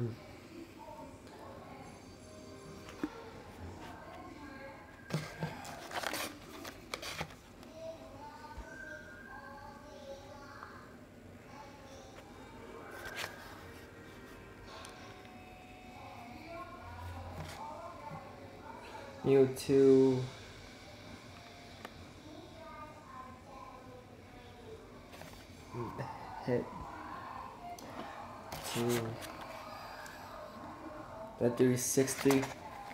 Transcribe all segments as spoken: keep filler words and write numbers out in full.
Mewtwo. Hit two. That three sixty.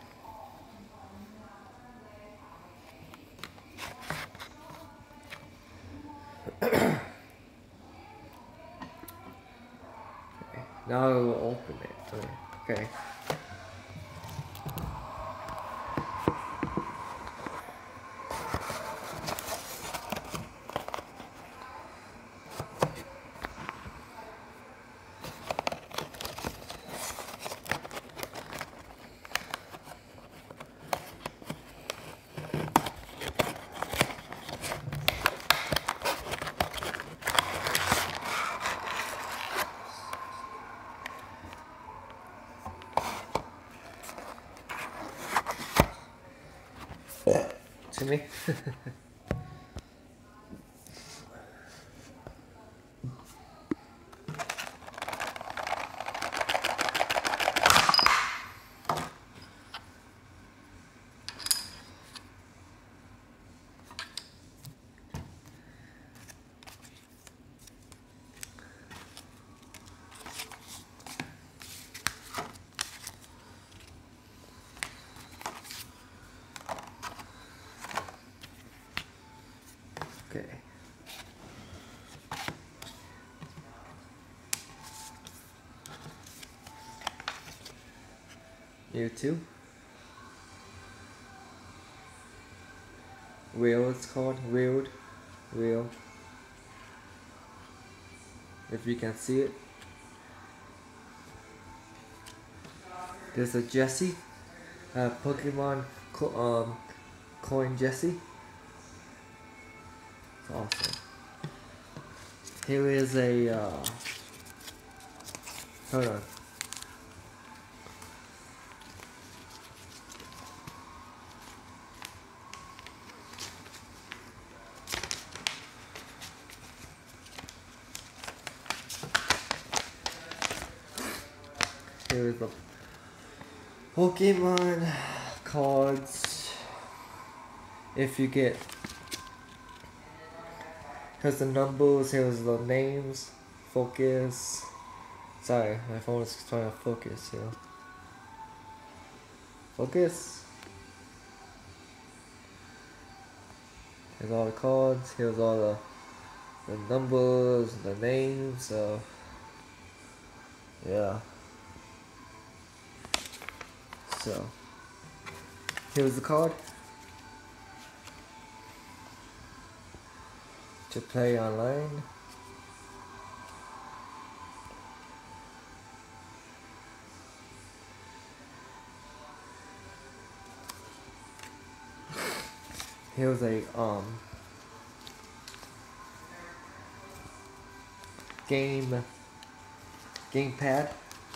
Okay. Now I will open it. Okay. Okay. To me. Okay. Mewtwo. Wheel it's called. Wheeled. Wheel. If you can see it. There's a Jessie. Uh, Pokemon co um, coin Jessie. It's awesome. Here is a uh, hold on. Here is the Pokemon cards. If you get, here's the numbers, here's the names, focus. Sorry, my phone is trying to focus here. Focus. Here's all the cards, here's all the, the numbers, the names, so yeah. So, here's the card to play online. Here's a um game gamepad.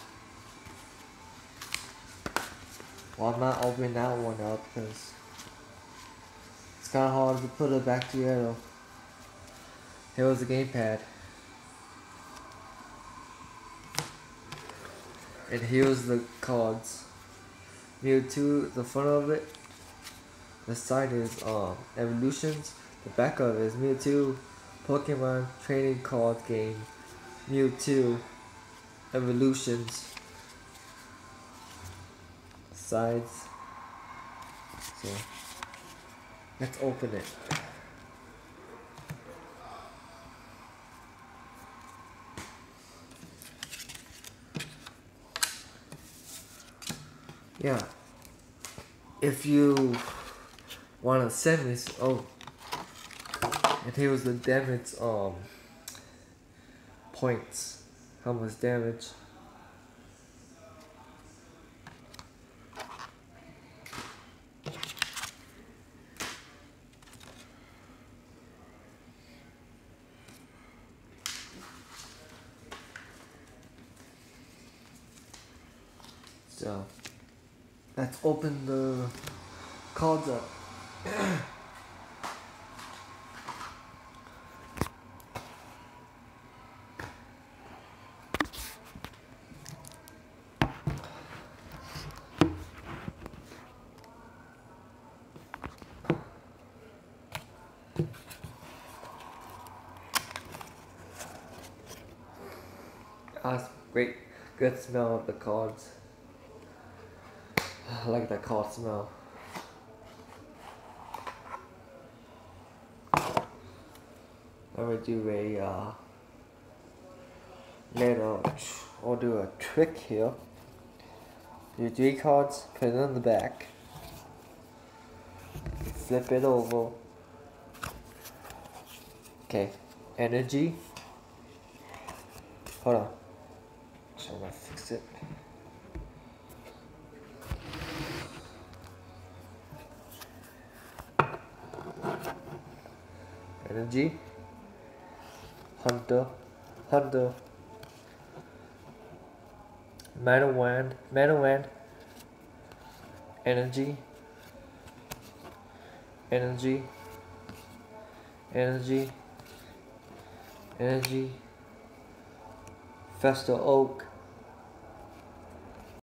Well, I'm not opening that one up because it's kind of hard to put it back together. Here was the gamepad. And here's the cards. Mewtwo, the front of it, the side is um, Evolutions. The back of it is Mewtwo, Pokemon Trading Card Game, Mewtwo, Evolutions. Sides. So let's open it. Yeah. If you wanna send me, oh, and here was the damage um points. How much damage? So let's open the cards up. That's great, good smell of the cards. I like that card smell. I'm gonna do a uh, little, I'll do a trick here. Do three cards, put it on the back, flip it over. Okay, energy. Hold on. So I'm gonna fix it. Energy. Hunter. Hunter. Metal Wand. Metal Wand. Energy. Energy. Energy. Energy. Fester Oak.